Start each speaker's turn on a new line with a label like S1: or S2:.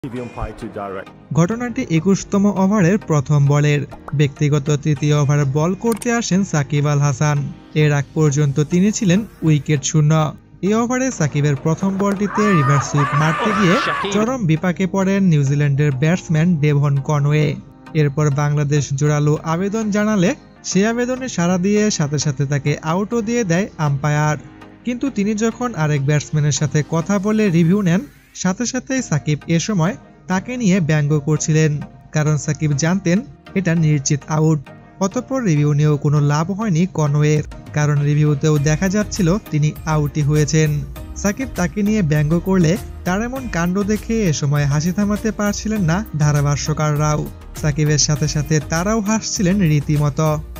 S1: ঘটনাটি 21তম ওভারের প্রথম বলের। ব্যক্তিগত তৃতীয় ওভারে বল করতে আসেন সাকিব আল হাসান। এর আগ পর্যন্ত তিনি ছিলেন উইকেট শূন্য। এই ওভারে সাকিবের প্রথম বলটিতে রিভার্স সুইপ মারতে গিয়ে চরম বিপাকে পড়েন নিউজিল্যান্ডের ব্যাটসম্যান ডেভন কনওয়ে। এরপর বাংলাদেশ জোরালো আবেদন জানালে সে আবেদনে সাড়া দিয়ে সাথে সাথে তাকে আউটও দিয়ে দেয় আম্পায়ার। কিন্তু তিনি যখন আরেক ব্যাটসম্যানের সাথে কথা বলে রিভিউ নেন, সাথে সাথেই সাকিব এ সময় তাকে নিয়ে ব্যঙ্গ করছিলেন, কারণ সাকিব জানতেন এটা নিশ্চিত আউট। অতঃপর রিভিউ নিয়েও কোনো লাভ হয়নি কনওয়ের, কারণ রিভিউতেও দেখা যাচ্ছিল তিনি আউটই হয়েছেন। সাকিব তাকে নিয়ে ব্যঙ্গ করলে তার এমন কাণ্ড দেখে এ সময় হাসি থামাতে পারছিলেন না ধারাভাষ্যকাররাও। সাকিবের সাথে সাথে তারাও হাসছিলেন রীতিমতো।